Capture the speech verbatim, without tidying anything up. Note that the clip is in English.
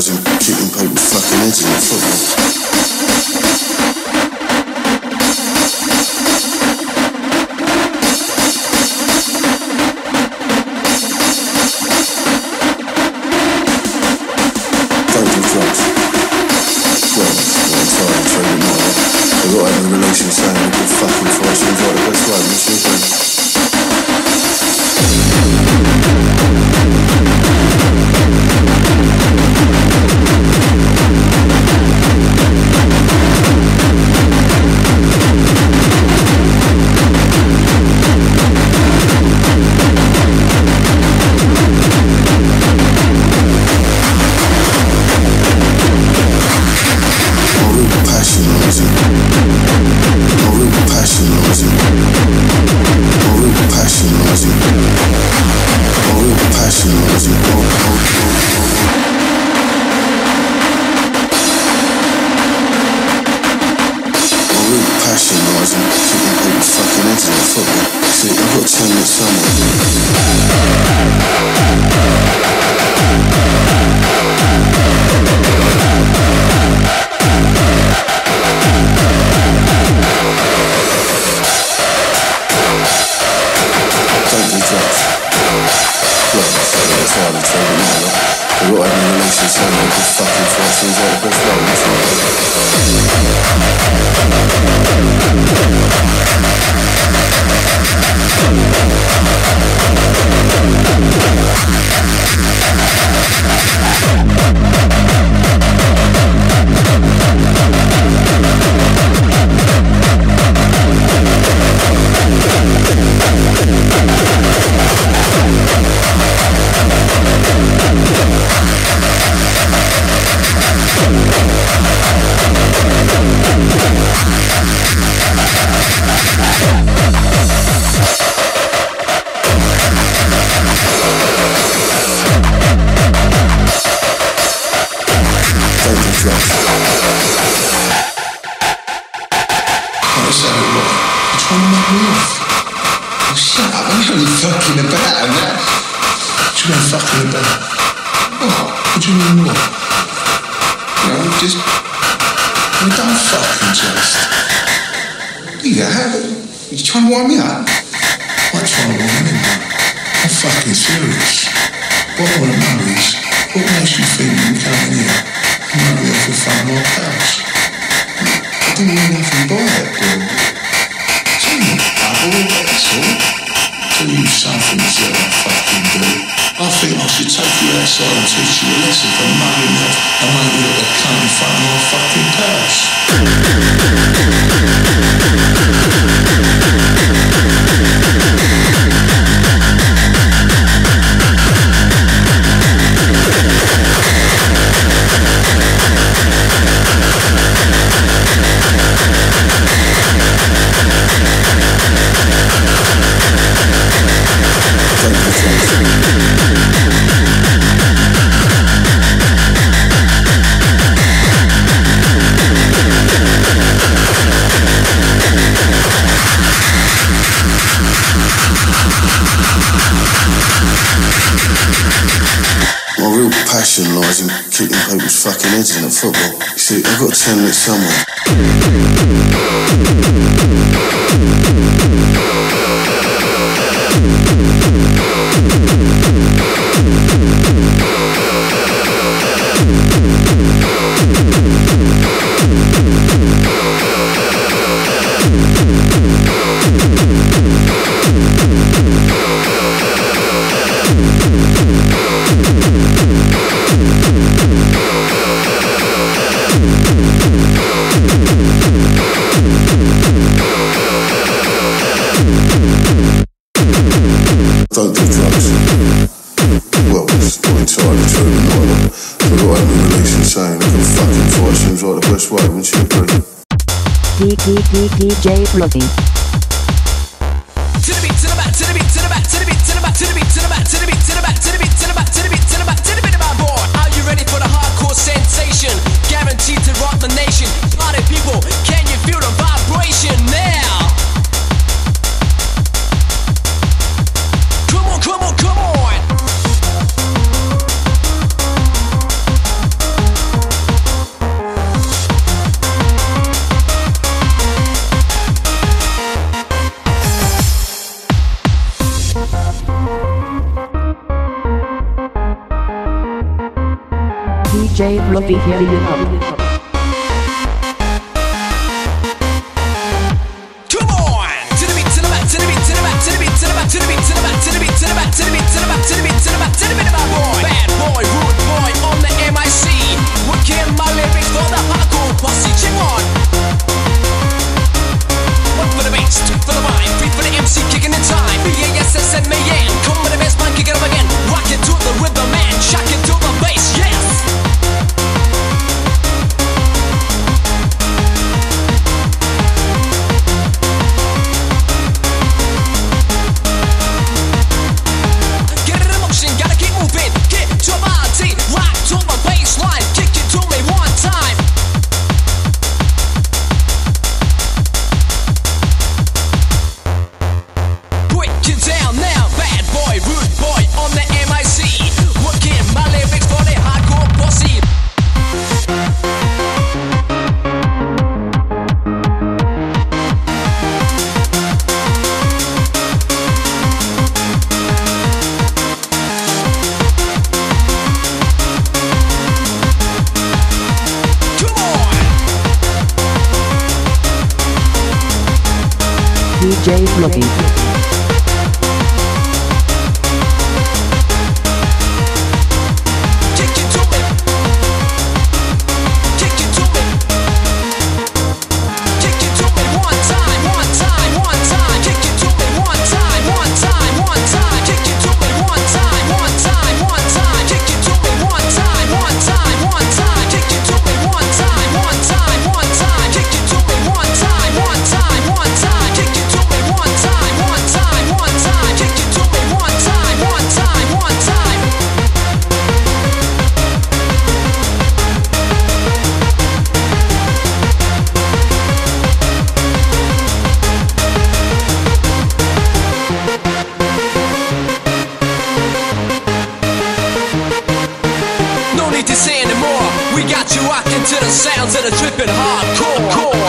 passionising, kicking people's fucking heads in the football. Don't do drugs. Well, not entirely true, but not. They've got to have a relation saying a good fucking fight seems like the best way, wouldn't you agree? In the football. You see, I've got to channel it somewhere. Don't do drugs. Well, it's not entirely true, but not enough. So I've got to have a relation saying a good fucking fight seems like the best way, wouldn't you agree? D D D D J Bloody. To the beat, to the back, to the beat, to the back, to the beat, to the back, to the beat, to the back, to the beat, to the back, to the beat, to the back, to the beat, to the back, to the beat of my boy. Are you ready for the hardcore sensation? Guaranteed to rock the nation. Party people, can you feel the vibration now? Come on, come on, come on. D J Fluffy hitting it up. Come on! To the beat, to the back, to the beat, to the back, to the beat, to the back, to the beat, to the back, to the beat, to the back, to the beat, to the back, to the beat, to the back, to the beat of my boy. Bad boy, rude boy on the M I C. Working my lyrics for the hardcore posse. Check one. One for the bass, two for the rhyme, three for the M C kicking in time. B A S S M A N, come with the bass man, kick it up again. Rock it to the rhythm man, shock it to the bass, yes. Get it in motion, gotta keep moving. Get to my beat, rock to the bass line. Kick it to me one time. Put you down now, bad boy, rude boy on the M I C. Working my lyrics for the hardcore posse. Come on! D J Fluffy. Kick it to me. Kick it to me. Kick it to me one time, one time, one time. Kick it to me one time, one time, one time. Kick it to me one time, one time, one time. Kick it to me one time, one time, one time. Kick it to me one time, one time, one time. Kick it to me one time, one time, one time. Kick it to me one time, one time, one time. Kick it to me one time, one time, one time. No need to say anymore. We got you rocking to the sounds of the trippin' hardcore.